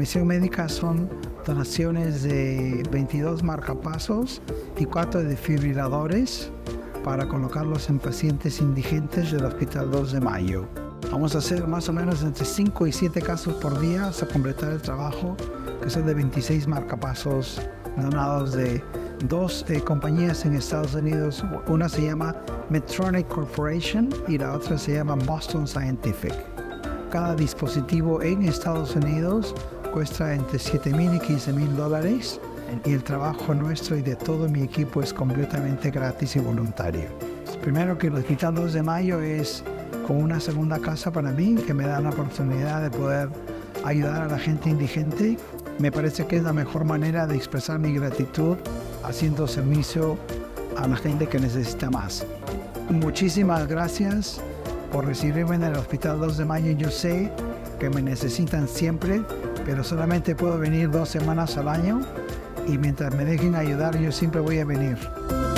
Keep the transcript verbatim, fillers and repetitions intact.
misión médica son donaciones de veintidós marcapasos y cuatro desfibriladores para colocarlos en pacientes indigentes del Hospital dos de Mayo. Vamos a hacer más o menos entre cinco y siete casos por día hasta completar el trabajo, que son de veintiséis marcapasos donados de dos eh, compañías en Estados Unidos. Una se llama Medtronic Corporation y la otra se llama Boston Scientific. Cada dispositivo en Estados Unidos cuesta entre siete mil y quince mil dólares y el trabajo nuestro y de todo mi equipo es completamente gratis y voluntario. Primero que el Hospital dos de Mayo es como una segunda casa para mí, que me da la oportunidad de poder ayudar a la gente indigente. Me parece que es la mejor manera de expresar mi gratitud haciendo servicio a la gente que necesita más. Muchísimas gracias por recibirme en el Hospital dos de Mayo. Yo sé que me necesitan siempre, pero solamente puedo venir dos semanas al año y mientras me dejen ayudar yo siempre voy a venir.